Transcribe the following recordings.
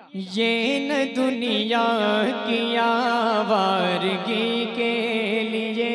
ये न दुनिया की आवारगी के लिए।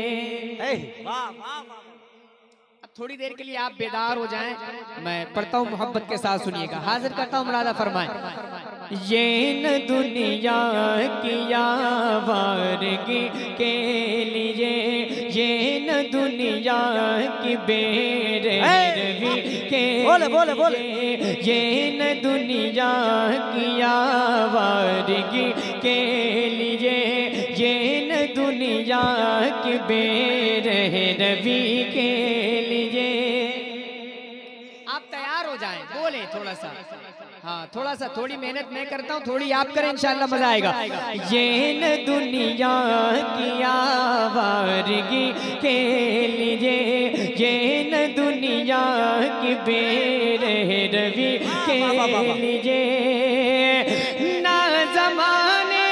अब थोड़ी देर के लिए आप बेदार हो जाएं, मैं पढ़ता हूँ, मोहब्बत के साथ सुनिएगा। हाजिर करता हूँ मुरादा फरमाएं। ये न दुनिया की आवारगी के लिए, ये न दुनिया की बेरहमी के लिए, ये न दुनिया की आवारगी के लिए, ये न दुनिया की बेरहमी के लिए। आप तैयार हो जाएं, बोले थोड़ा सा, हाँ थोड़ा सा, थोड़ी मेहनत मैं करता हूँ, थोड़ी आप करें, इंशाल्लाह मजा आएगा। ये न दुनिया की आवारगी के लिए, ये न दुनिया की बेरहमी के लिए, ना ज़माने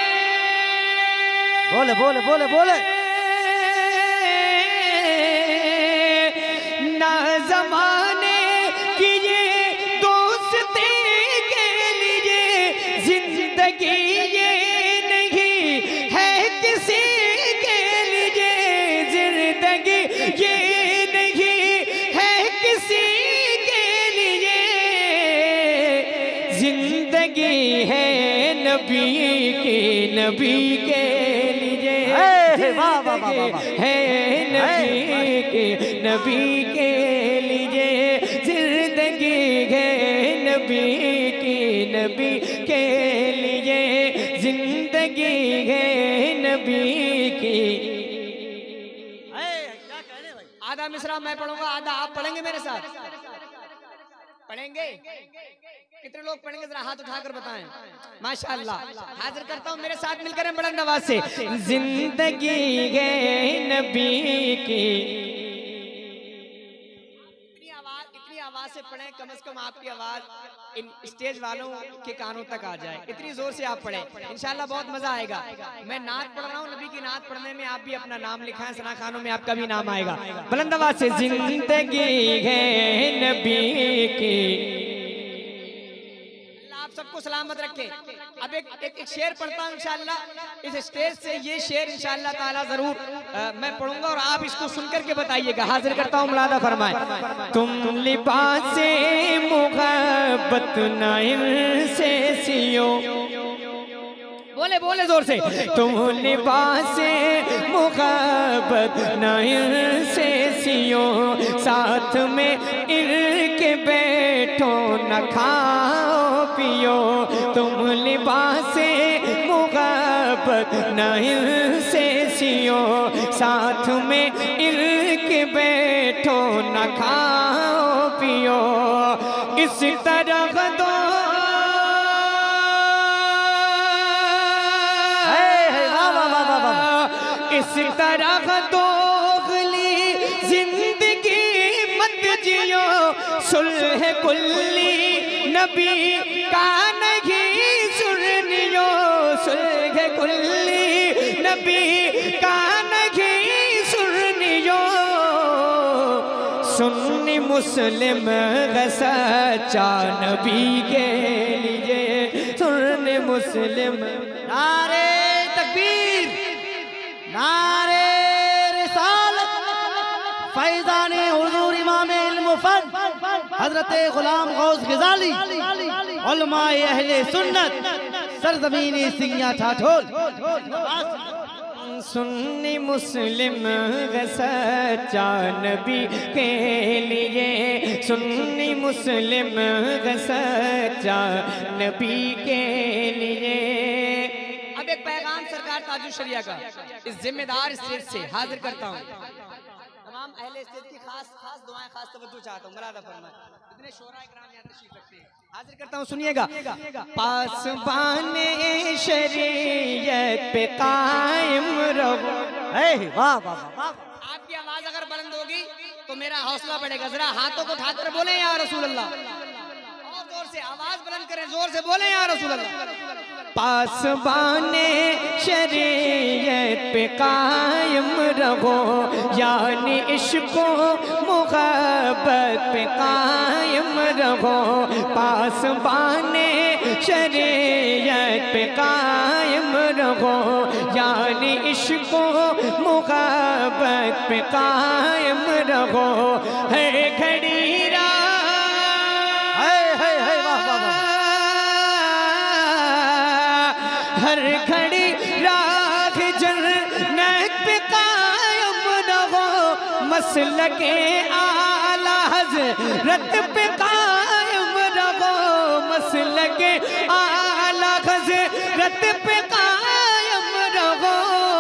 बोले बोले बोले बोले ना ज़माने की ये दोस्ती के लिए, जिंदगी ये नहीं है किसी के लिए, जिंदगी ये नहीं है किसी के लिए, जिंदगी है नबी के लिए, है नबी के लिए, जिंदगी है नबी के लिए, जिंदगी है नबी की। आधा मिसरा मैं पढ़ूंगा, आधा आप पढ़ेंगे मेरे साथ, पढ़ेंगे? कितने लोग पढ़ेंगे जरा हाथ उठाकर बताएं। माशाअल्लाह। हाजिर करता हूं, मेरे साथ मिलकर बुलंद आवाज से, जिंदगी है नबी की। इतनी आवाज से पढ़ें, कम से कम आपकी आवाज इन स्टेज वालों के कानों तक आ जाए, इतनी जोर से आप पढ़ें, इंशाल्लाह बहुत मजा आएगा। मैं नात पढ़ रहा हूँ, नबी की नात पढ़ने में आप भी अपना नाम लिखाएं, सना खानों में आपका भी नाम आएगा। बुलंद आवाज से, जिंदगी है नबी की। सबको सलामत रखे। अब एक शेर पढ़ता हूँ इंशाल्लाह, इस स्टेज से ये शेर इंशाल्लाह ताला जरूर मैं पढ़ूंगा और आप इसको सुनकर के बताइएगा। हाजिर करता हूँ, मुलादा फरमाए। तुम लिबासे मुहब्बत नाइल से सियो, बोले बोले जोर से, तुम लिबासे मुहब्बत नाइल से सियो, साथ में इर्क बैठो न खाओ पियो, तुम लिबासे मुहब्बत नाइल से सियो, साथ में इर्क बैठो न खाओ पियो, इस तरह दो इस तरह दोगली जिंदगी मत जियो, सुलह कुल्ली नबी का नहीं सुनियो, सुलह कुल्ली नबी का नहीं सुनियो, सुन्नी मुस्लिम सच्चा नबी के लिए, सुन्नी मुस्लिम। नारे तकबीर, नारे रिसालत, फैज़ाने हुज़ूर इमाम इल्म फन हज़रत गुलाम गौस ग़ज़ाली, उलमाए अहले सुन्नत, सरज़मीनी सिंगिया ठाठोल। सुन्नी मुस्लिम सच्चा नबी के लिए, सुन्नी मुस्लिम सच्चा नबी के लिए। अब एक पैगाम सरकार ताजुल शरिया का इस जिम्मेदार स्टेज से हाजिर करता हूँ। तमाम अहले स्टेज की खास दुआएं, खास तवज्जो चाहता हूँ। मुरादा फरमाए। इतने शोरा इकराम यहाँ तशरीफ रखते हैं, हाजिर करता हूँ, सुनिएगा। पासबाने शरीयत पे कायम रहो। वाह वाह वाह। आपकी आवाज अगर बुलंद होगी तो मेरा हौसला बढ़ेगा। जरा हाथों को उठाकर बोले या रसूल अल्लाह, और जोर से आवाज बुलंद करें, जोर से बोले या रसूल अल्लाह। पासबाने शरीयत पे कायम रहो, यानी इश्क़ो मुहब्बत पे कायम रहो, पासबाने शरीयत पे कायम रहो, यानी इश्क मुहब्बत पे कायम रहो। है घड़ी राह, वाह वाह वाह, हर घड़ी राह जन्नत पे कायम रहो, मसलके आला हज़रत पे कायम रहो, मसलके आला हज़रत पे कायम रहो।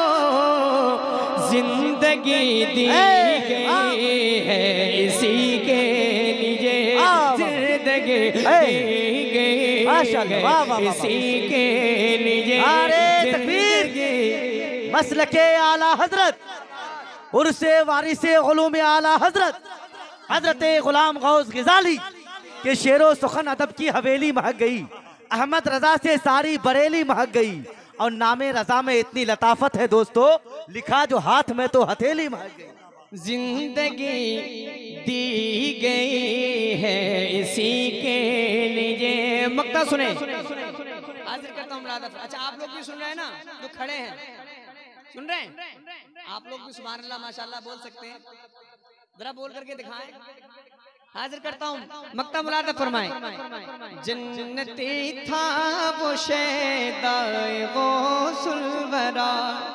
जिंदगी दी गई है इसी के लिए, जिंदगी दी गई है इसी के लिए। नारे तकबीर, मसलके आला हजरत उर्से वारिसे उलूम आला हजरत हजरत गुलाम गौस ग़ज़ाली के शेरो सुखन अदब की हवेली महक गई। अहमद रजा से सारी बरेली महक गई। और नामे रजा में इतनी लताफत है दोस्तों, लिखा जो हाथ में तो हथेली महक गई। जिंदगी दी गई है इसी के लिए। मक्ता सुने, हाजिर करता हूँ मुराद। अच्छा आप लोग भी सुन रहे हैं ना, जो खड़े हैं सुन रहे हैं? आप लोग भी सुभान अल्लाह माशाअल्लाह बोल सकते हैं, जरा बोल करके दिखाएं। हाजिर करता हूँ, मक्ता मुराद फरमाएं। जन्नती था वो शैदाए गौसुल वरा।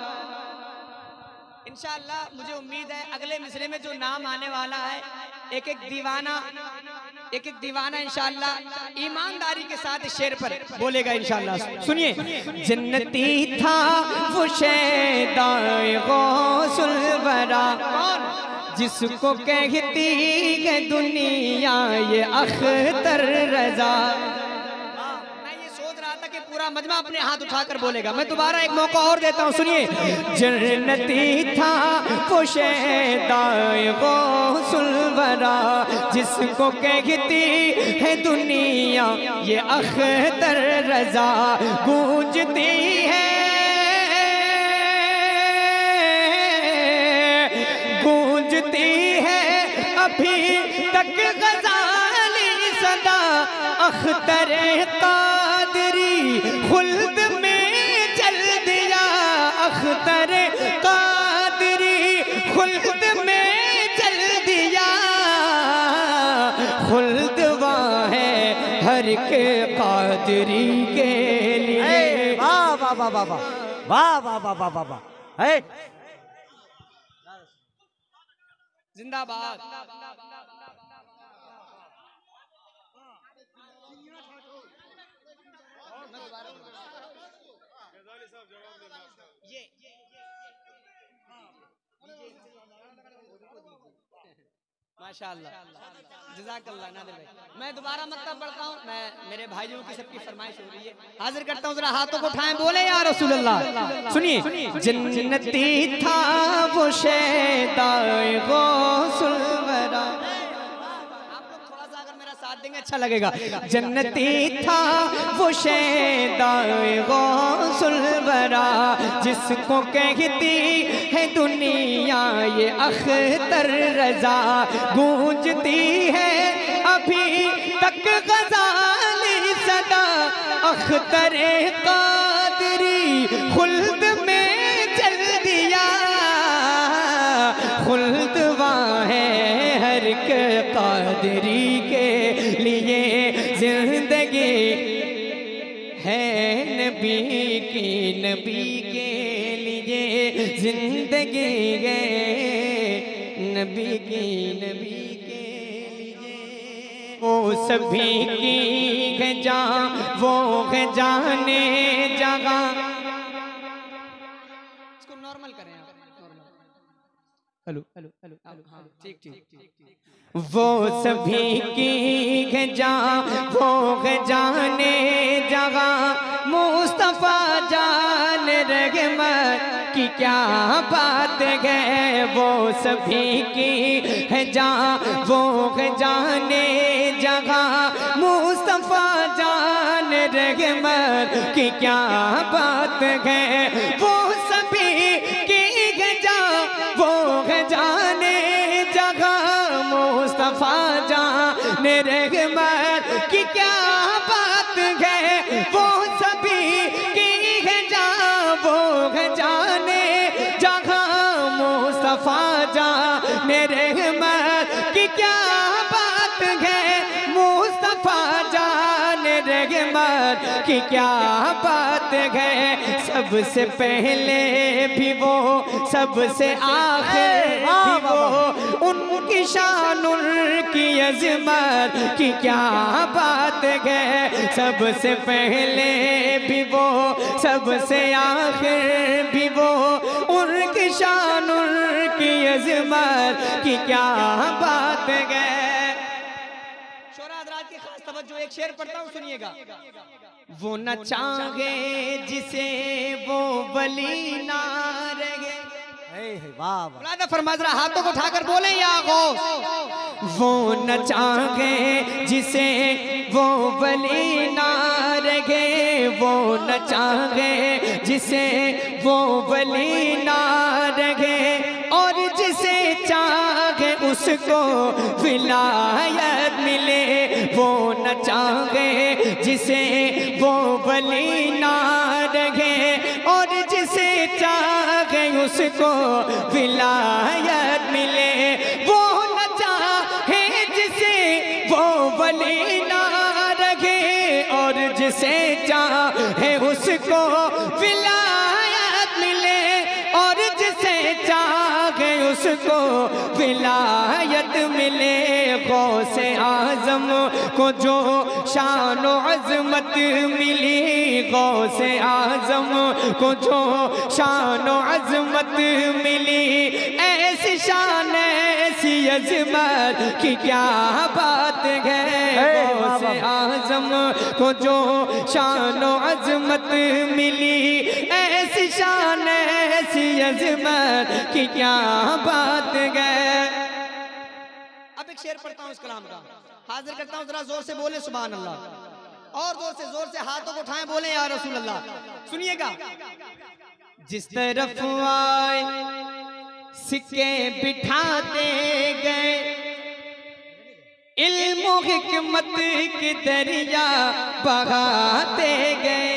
इंशाअल्लाह मुझे उम्मीद है अगले मिसरे में जो नाम आने वाला है, एक एक दीवाना इंशाअल्लाह ईमानदारी के साथ इस शेर पर बोलेगा इंशाअल्लाह। सुनिए, जन्नती था वो शैदाए गौसुल वरा, कौन? जिसको कहती है दुनिया ये अख्तर रजा। मैं ये सोच रहा था कि पूरा मजमा अपने हाथ उठाकर बोलेगा, मैं दोबारा एक मौका और देता हूँ। सुनिए, जन्नती था वो शैदाए गौसुल वरा, जिसको कहती है दुनिया ये अख्तर रजा। गूंजती है अभी तक ग़ज़ाली सदा, अख्तर कादरी खुल्द में चल दिया, अख्तर कादरी खुल्द में चल दिया। खुल्द वहाँ है हर के कादरी के लिए। वाह वाह वाह वाह वाह वाह वाह वाह वाह वाह, है जिंदाबाद। माशाअल्लाह, जज़ाकल्लाह नादिर भाई। मैं दोबारा मक्तब पढ़ता हूँ, मैं मेरे भाइयों की सबकी फरमाइश हो रही है। हाजिर करता हूँ, जरा हाथों को उठाएं, बोले या रसूल अल्लाह। सुनिए, जन्नती था वो शैदाए गौसुल वरा। आप लोग थोड़ा सा अगर मेरा साथ देंगे अच्छा लगेगा। जन्नती था वो शैदाए गौसुल वरा, जिसको कहती है दुनिया ये अख्तर रजा। गूंजती है अभी तक ग़ज़ाली सदा, अख्तर कादरी खुल्द में चल दिया। खुल्द वहाँ है हर के कादरी के लिए। जिंदगी है नबी के लिए, जिंदगी है नबी के लिए। वो सभी की है जान, वो है जाने जगह। इसको नॉर्मल करें आप, नॉर्मल। हेलो हेलो हेलो, हाँ ठीक ठीक। वो सभी की है जान, वो है जाने जगह। मुस्तफा जान रहमत की क्या बात है, वो सभी की है जान, वो है जाने जगह। मुस्तफा जान रहमत की क्या बात है, वो सभी की है जान, वो है जाने जगह। मुस्तफा जान रहमत की क्या बात है, अजमत की क्या बात है, सबसे पहले भी वो सबसे आखिर भी वो, उनकी शान उनकी अजमत की क्या बात है, सबसे पहले भी वो सबसे आखिर भी वो, उनकी शान उनकी अजमत की क्या बात है। शोरा हज़रात की खास तवज्जो, एक शेर पढ़ता हूँ सुनिएगा। वो न चाहे जिसे वो वली ना रहे, वाह वाह, फरमा जरा हाथों को उठाकर बोले या गौस। वो न चाहे जिसे वो वली ना रहे, वो न चाहे जिसे वो वली ना रहे, और जिसे चाहे उसको विलायत मिले। वो न चाहे जिसे वो वली ना रहे, और जिसे चाहे उसको विलायत मिले। वो न चाहे जिसे वो वली ना रहे, और जिसे चाहे उसको विलायत मिले, और जिसे चाहे उसको विलायत मिले। गौसे आज़म को जो शान व अज़मत मिली, गौसे आज़म को जो शान व अज़मत मिली, ऐसी शान ऐसी अज़मत की क्या बात है। गौसे आज़म को जो शान व अज़मत मिली, ऐसी शान ऐसी अज़मत की क्या बात है। अब एक शेर पढ़ता हूँ इस कलाम का, हाजिर करता हूँ, जरा जोर से बोले सुभान अल्लाह, और जोर से हाथों को उठाएं, बोले या रसूल अल्लाह। सुनिएगा। जिस तरफ आए सिक्के बिठाते गए, इल्म हिकमत के दरिया बहाते गए।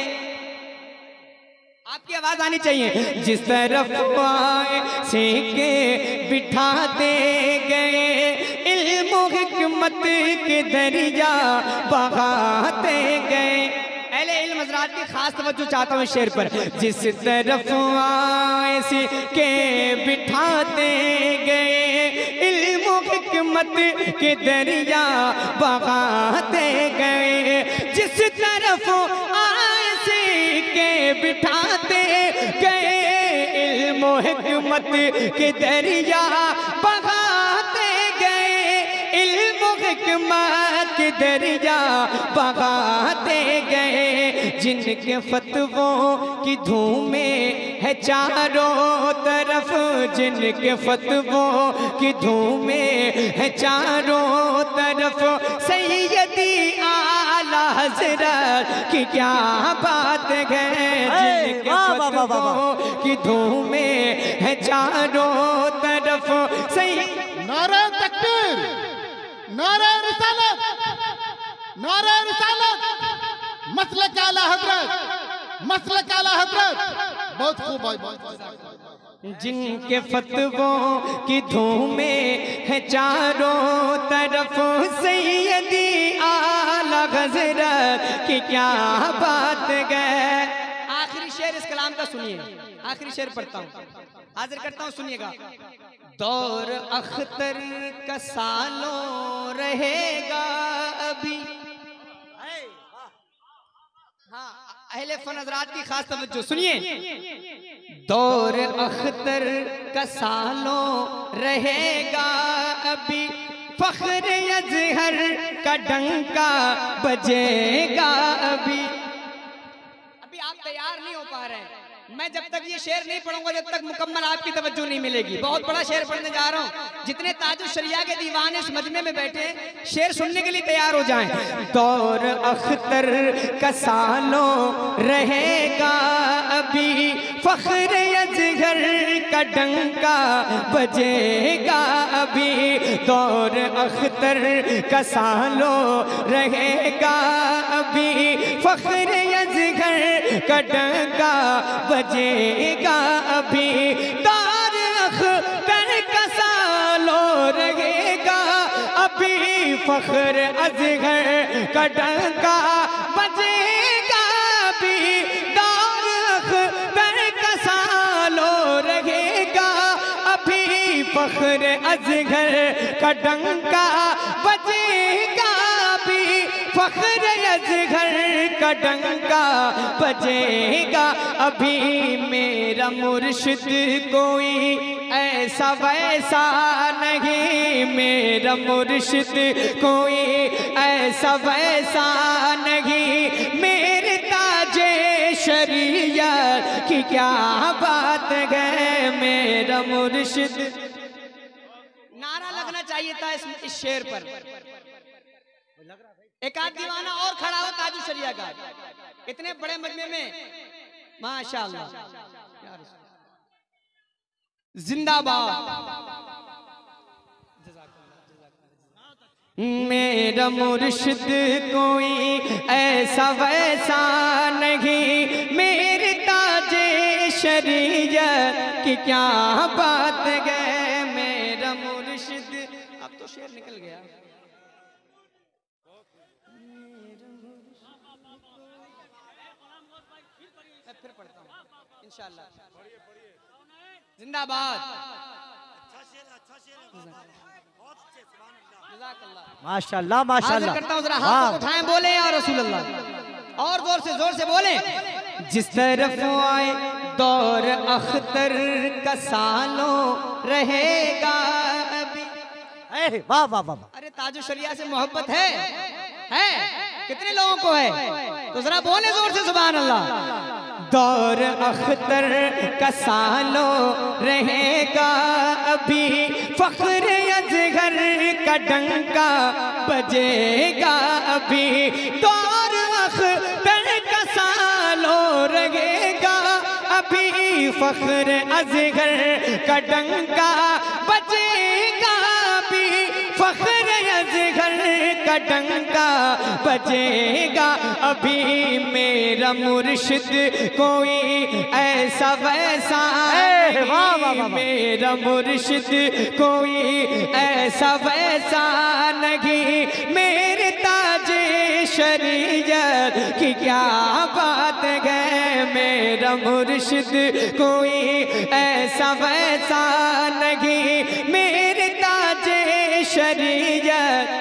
आपकी आवाज आनी चाहिए। जिस तरफ आए सिक्के बिठाते गए, इल्म हिकमत के दरिया बहाते गए। अहले इल्म हज़रात की खास तवज्जो चाहता हूँ शेर पर। जिस तरफ आए सिक्के बिठाते गए, इल्म हिकमत के दरिया बहाते गए। जिस तरफ आए सिक्के बिठाते गए, इल्म हिकमत के दरिया बहाते गए, इल्म हिकमत के दरिया बहाते गए। जिनके फतवों की धूमें है चारों तरफ, जिनके फतवों की धूमें है चारों तरफ, सैयदी आला हज़रत की क्या बात है। जिनके फतवों की धूमें है चारों तरफ, नारे तकबीर, नारे रिसालत, नारे रिसालत, मसलक आला हज़रत, मसलक आला हज़रत। बहुत खूब भाई, बहुत। जिनके फतवों की धूमें है चारों तरफ, सैयदी आला हज़रत की क्या बात है। आखिरी शेर इस कलाम का सुनिए, आखिरी शेर पढ़ता हूँ, हाजिर करता हूँ, सुनिएगा। दौर अख्तर का सालों रहेगा अभी। हाँ, अहले फन हज़रात की खास तवज्जो सुनिए। दौर अख्तर का सालों रहेगा अभी, फख्र अज़हर का डंका बजेगा अभी। अभी आप तैयार नहीं हो पा रहे हैं। मैं जब तक ये शेर नहीं पढ़ूंगा, जब तक मुकम्मल आपकी तवज्जो नहीं मिलेगी। बहुत बड़ा शेर पढ़ने जा रहा हूँ। जितने ताजुल शरिया के दीवाने इस मजमे में बैठे, शेर सुनने के लिए तैयार हो जाएं। दौर अख्तर का सालों रहेगा अभी, फख्र अज़हर का डंका बजेगा अभी। दौर अख्तर का सालों रहेगा अभी, फख्र अज़हर का डंका बजेगा अभी। दौर अख्तर का सालों रहेगा अभी फख्र असगर का डंका बजेगा, अभी दौर अख्तर का सालो रहेगा, अभी फख्र असगर का डंका बजेगा, अभी फख्र असगर का डंका बजेगा, अभी मेरा मुर्शिद कोई ऐसा वैसा नहीं, मेरा मुर्शिद कोई ऐसा वैसा नहीं, मेरे ताजे शरीयत की क्या बात है, मेरा मुर्शिद। नारा लगना चाहिए था इस शेर पर। एक आध दीवाना और खड़ा हो ताजु शरिया का, इतने बड़े मजमे में, माशाअल्लाह। जिंदाबाद। मेरा मुर्शिद कोई ऐसा वैसा नहीं, मेरे ताजे शरीयत की क्या बात है, मेरा मुर्शिद। अब तो शेर निकल गया। मैं फिर पढ़ता हूँ इंशाअल्लाह। जिंदाबाद। माशाअल्लाह माशाअल्लाह। करता हूँ, जरा हाथ उठाएं, बोले या रसूल अल्लाह, और जोर से बोले। जिस तरफ आए दौर अख्तर का सालों रहेगा अभी। वाह वाह वाह। अरे ताजु शरिया से मोहब्बत है कितने लोगों को है, तो जरा बोले जोर से सुभान अल्लाह। दौर अख्तर का सालों रहेगा अभी, फख्र असगर का डंका बजेगा अभी, दौर अख्तर का सालों रहेगा अभी, फख्र असगर का डंका बजेगा अभी, फख्र असगर का डंका बजेगा अभी, मेरा मुर्शिद कोई ऐसा वैसा नहीं, मेरा मुर्शिद कोई ऐसा वैसा नहीं, मेरे ताजे शरीयत की क्या बात है, मेरा मुर्शिद कोई ऐसा वैसा नहीं, मेरे ताजे शरीयत।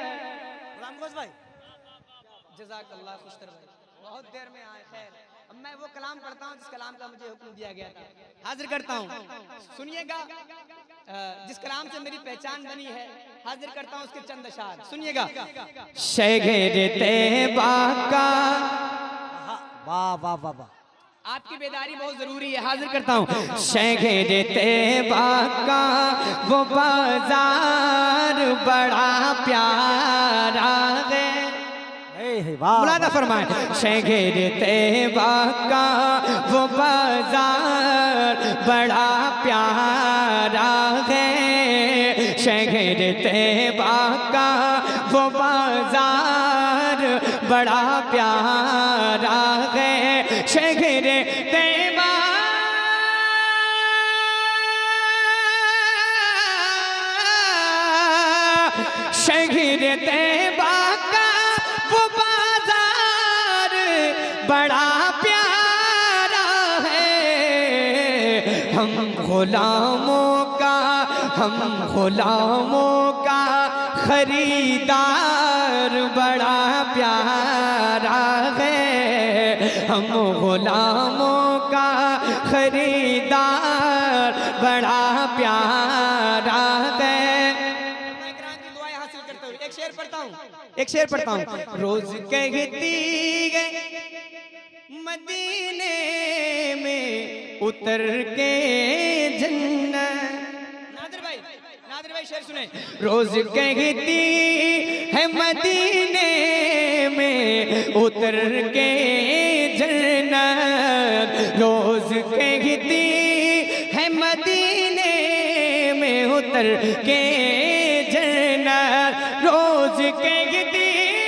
जज़ाकल्लाह खुशतर भाई, बहुत देर में आए। खैर, अब मैं वो कलाम पढ़ता हूँ जिस कलाम का मुझे हुक्म दिया गया था, हाजिर करता हूँ, सुनिएगा। जिस कलाम से मेरी पहचान बनी है, हाजिर करता हूँ उसके चंद अशार, सुनिएगा। शहर तैबा का, वाह वाह वाह वाह, आपकी बेदारी बहुत जरूरी है, हाजिर करता हूँ। शहर तैबा का वो बाजार बड़ा प्यारा है, मुलादा फरमाए। शहर तैबा का वो बाजार बड़ा प्यारा है, शहर तैबा का वो बाजार बड़ा प्यारा है, शहर तैबा शहर तैबा बड़ा प्यारा है, हम गुलामों का खरीदार बड़ा प्यारा है, हम गुलामों का खरीदार बड़ा प्यारा है। एक शेर पढ़ता हूँ। रोज कहती है मदीने में उतर के जन्नत। नादिर भाई शेर सुने। रोज कहती है मदीने में उतर के जन्नत, रोज कहती है मदीने में उतर के जन्नत, रोज कहती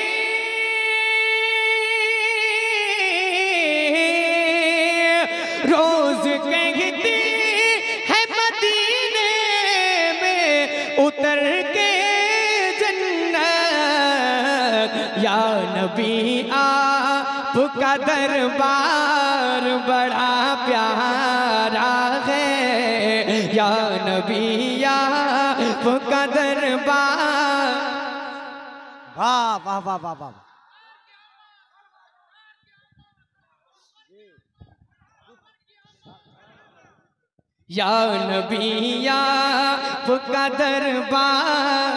रोज कहती है मदीने में उतर के नबी आपका दरबार बड़ा प्यारा है, या नबी आपका दरबार। वाह वाह वाह वाह वाह। या नबी आपका दरबार।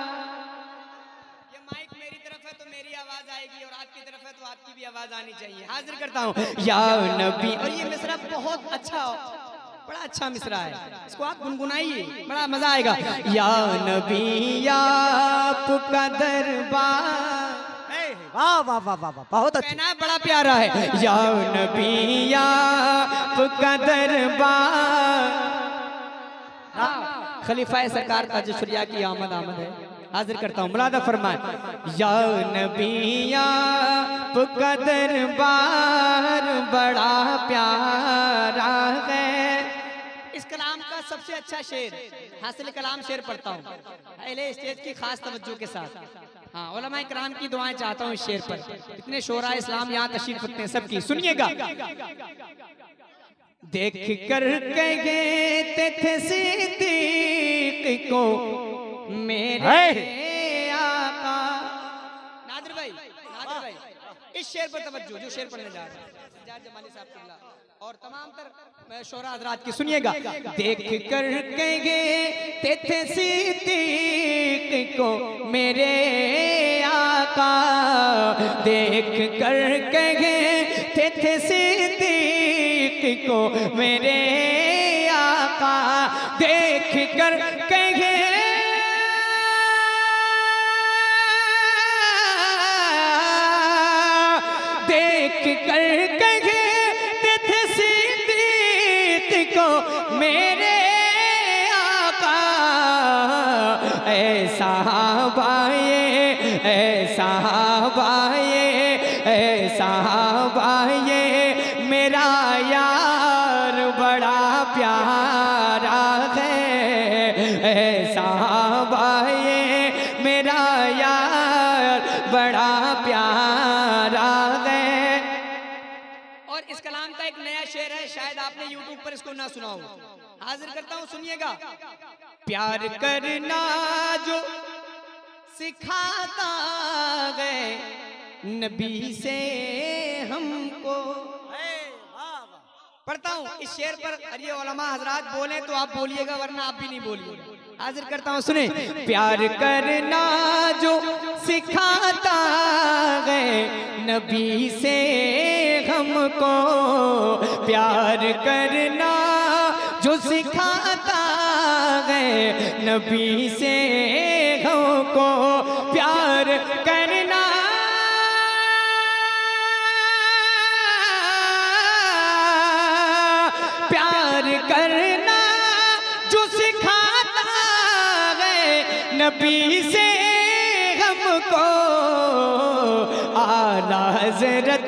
ये माइक मेरी तरफ है तो मेरी आवाज आएगी, और आपकी तरफ है तो आपकी भी आवाज आनी चाहिए। हाजिर करता हूँ या नबी। और ये मिसरा बहुत अच्छा, बड़ा अच्छा मिसरा है, इसको आप गुनगुनाइए, बड़ा मजा आएगा। या नबी आपका दरबार। वाह वाह वाह वाह वाह, बहुत अच्छा। कहना बड़ा प्यारा है। या नबी आपका दरबार। खलीफा सरकार का जशरिया की आमद आमद है। हाजिर करता हूँ, मुलादा फरमाए। या नबी आपका दरबार बड़ा प्यारा है। इस कलाम का सबसे अच्छा शेर, हासिल कलाम शेर पढ़ता हूँ पहले स्टेज की खास तवज्जो के साथ। हाँ, उलमा इकराम की दुआएं चाहता हूँ इस शेर पर। इतने शोरा इस्लाम यहाँ तशरीफ रखते हैं, सबकी सुनिएगा। देख कर कहते थे सिद्दीक को मेरे आका। नादिर भाई, इस शेर पर तवज्जो, जो शेर पढ़ने जा रहे हैं सज्जाद जमाली साहब किबला और तमाम तर शोरा हजरात की सुनिएगा। देख कर कहते थे सिद्दीक को मेरे आका, देख कर कहते थे सिद्दीक को मेरे आका, देख कर कहे देख कर कहते थे सिद्दीक को मेरे आका, ऐसा बाए ऐसा बाए ऐसा बाए मेरा यार बड़ा प्यारा है, ऐसा बाए मेरा यार बड़ा प्यारा है। और इस कलाम का एक नया शेर है, शायद आपने YouTube पर इसको ना सुना हो। हाजिर करता हूँ, सुनिएगा। प्यार करना जो सिखाता है नबी से हमको। पढ़ता हूँ इस शेर पर, अरे उलमा हजरात बोले तो आप बोलिएगा, वरना आप भी नहीं बोलिए। हाजिर करता हूँ, सुने। प्यार करना जो सिखाता है नबी से हमको, प्यार करना जो सिखाता है नबी से हमको, प्यार करना प्यार करना जो सिखाता है नबी से हमको, आला हजरत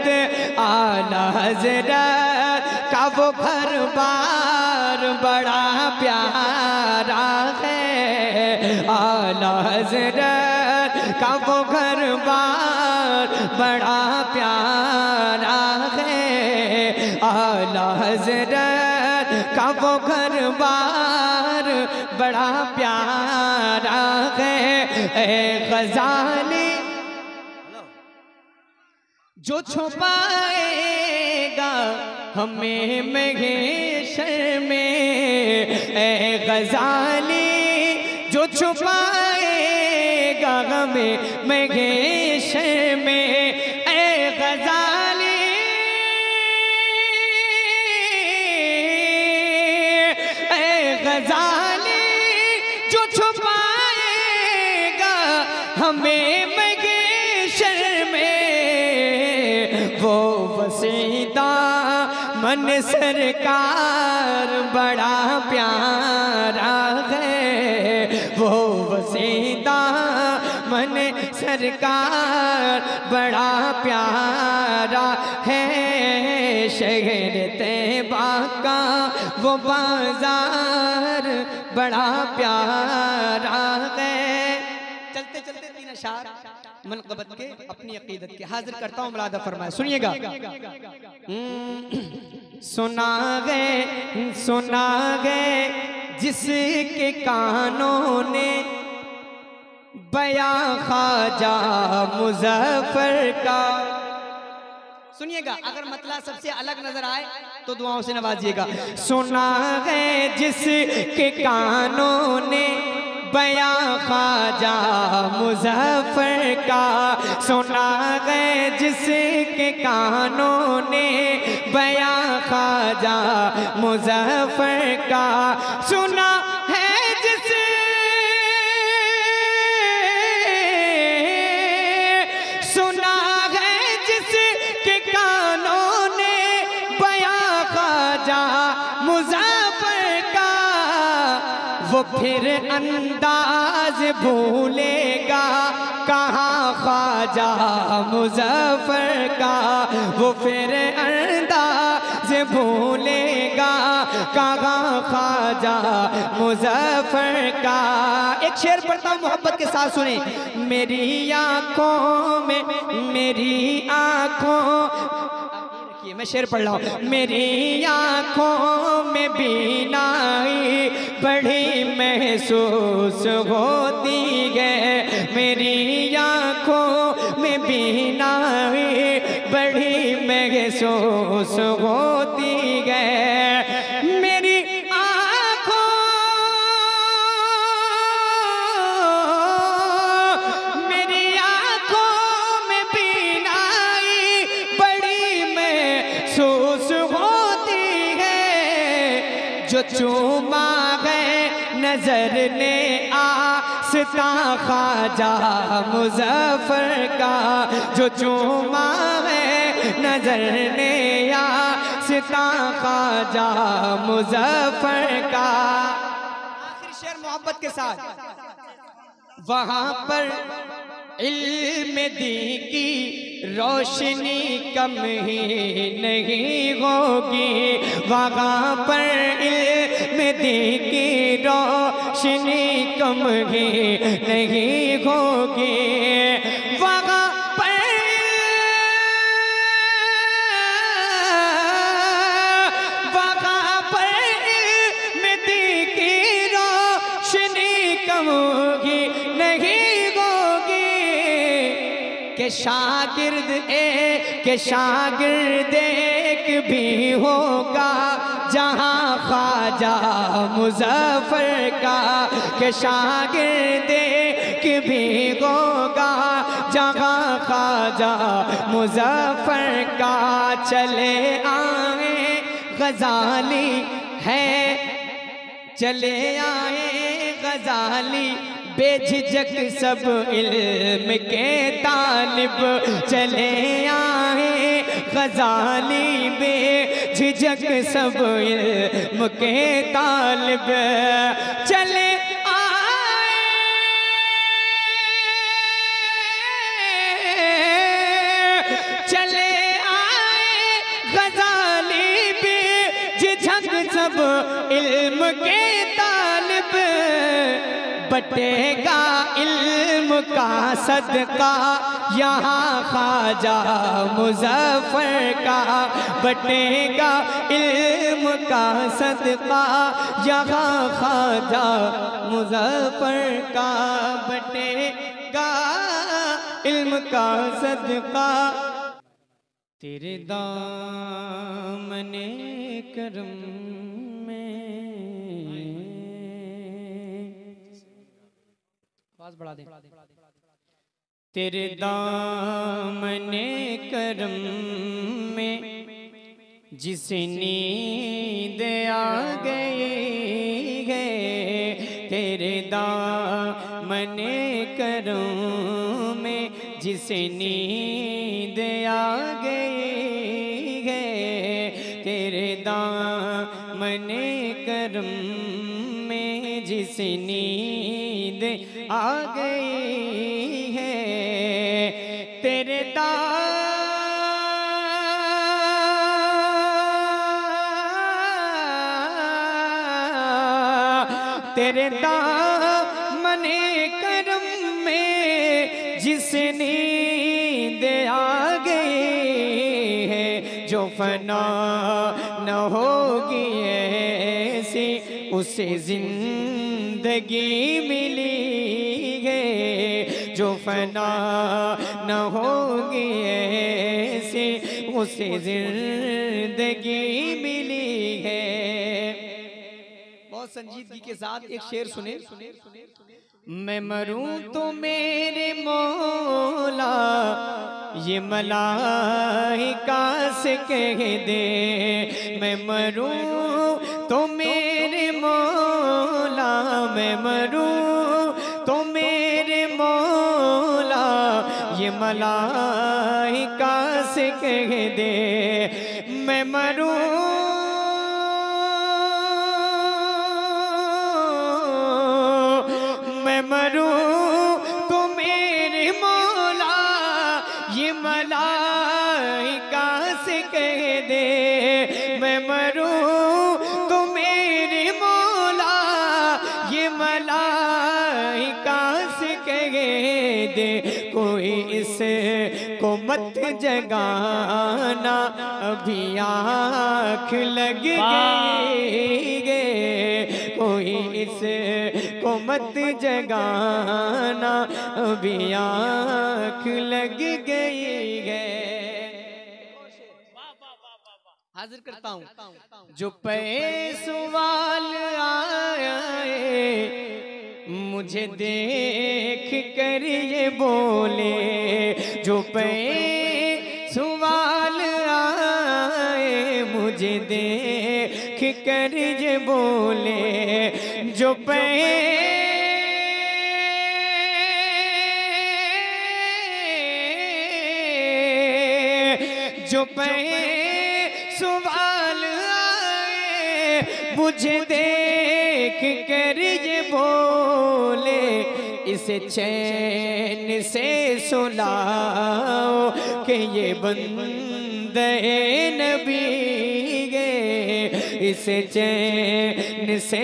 का वो घर बार बड़ा प्यारा है, आला हजरत का वो घर बार बड़ा प्यारा है, आला हजरत का वो घर बार बड़ा प्यारा है। ए ग़ज़ाली जो छुपाएगा हमें महशर में, ए ग़ज़ाली जो छुपाएगा हमें महशर में, ए ग़ज़ाली ग़ज़ाली जो छुपाएगा हमें महशर में, वो वसीदा मन सरकार बड़ा प्यारा है, वो वसीदा मन सरकार बड़ा प्यारा है, शहर तैबा का वो बाजार बड़ा प्यारा है। चलते चलते तीन अशार मनक़बत के, अपनी अकीदत के। हाजिर करता हूँ मुलादा फरमाए, सुनिएगा। सुना गए जिसके कानों ने बयां ख्वाजा मुज़फ़्फ़र का। सुनिएगा, अगर मतलब सबसे अलग नजर आए तो दुआओं से नवाजिएगा। सुना गए जिसके कानों ने बयां ख्वाजा मुज़फ़्फ़र का, सुना गए जिसके कानों ने बयां ख्वाजा मुज़फ़्फ़र का, सुना है वो फिर अंदाज भूलेगा कहाँ ख्वाजा मुज़फ़्फ़र का, वो फिर अंदाज भूलेगा कहाँ ख्वाजा मुज़फ़्फ़र का। एक शेर पढ़ता हूँ, मोहब्बत के साथ सुने। मेरी आँखों में, मेरी आँखों, मैं शेर पढ़ रहा हूँ। मेरी आँखों में बीनाई बड़ी महसूस होती है, मेरी आँखों में बीनाई बड़ी महसूस होती है। मेरी जो चूमा है नजर ने आस्ता ख्वाजा मुज़फ़्फ़र का, जो चूमा है नजर ने आस्ता ख्वाजा मुज़फ़्फ़र का। आखिरी शेर मोहब्बत के साथ। वहाँ पर इल्म दी की रोशनी कम ही नहीं होगी, वहाँ पर इल्म दी की रोशनी कम ही नहीं होगी, वहाँ इल्म दी की रोशनी कम ही नहीं के शागिर्द के शागिर्द एक भी होगा जहाँ ख्वाजा मुज़फ़्फ़र का, के शागिर्द एक भी होगा जहाँ ख्वाजा मुज़फ़्फ़र का। चले आए ग़ज़ाली है, चले आए ग़ज़ाली बेझिझक सब इल्म के तालिब, चले आए ग़ज़ाली बेझिझक सब इल्म के तालिब, चले आए ग़ज़ाली बेझिझक सब इल्म के तालिब, बटेगा इल्म का सदका यहाँ ख्वाजा मुज़फ़्फ़र का, बटेगा इल्म का सदका यहाँ ख्वाजा मुज़फ़्फ़र का, बटेगा इल्म का सदका। तेरे दामने करम बढ़ा दे। तेरे दामने करम में जिस नींद आ गई है, तेरे दामने करम में जिस नींद आ गई है, तेरे दामने करम में जिस नींद आ गई है, तेरे तेरे दामने करम में जिसे नींद आ गई है, जो फना न होगी ऐसी उसे जिंदगी मिली है, जो फना न होगी ऐसी उसे जिंदगी मिली है। बहुत संजीदगी के साथ एक शेर सुने। मैं मरूं तो मेरे मौला ये मलाइका से कह दे, मैं मरूं तो मेरे मौला, मैं मरूं तो मेरे मौला ये मलाइका से कह दे, मैं मरूं मरूं तो मेरे मौला ये मलाइका से कह दे, मैं मरूं तो मेरे मौला ये मलाइका से कह दे, कोई इसे को मत जगाना अभी आँख लग गई गे, कोई इसे को मत जगाना अभी आँख लग गई है। हाजिर करता हूँ जो पे सवाल आए मुझे देख कर ये बोले, जो पे सवाल आए मुझे देख कर ये बोले, जो पे जो पे सवाल आए मुझे देख कर ये बोले, इसे चैन से सुलाओ कि ये बंदे नबी गे, इसे चैन से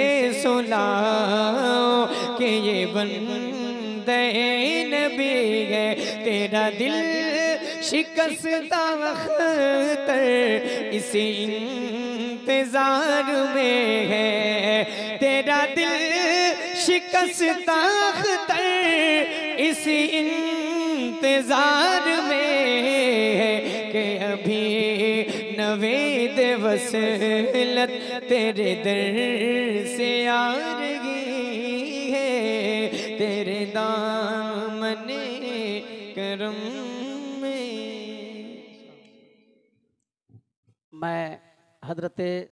सुलाओ कि ये बंदे नबी गे, तेरा दिल शिकस्ता अख्तर इसी इंतजार में है, तेरा दिल शिकस्ता अख्तर इसी इंतजार में है, कि अभी नवेद वसलत तेरे दर से आ रही है, तेरे दामने करम मैं हजरत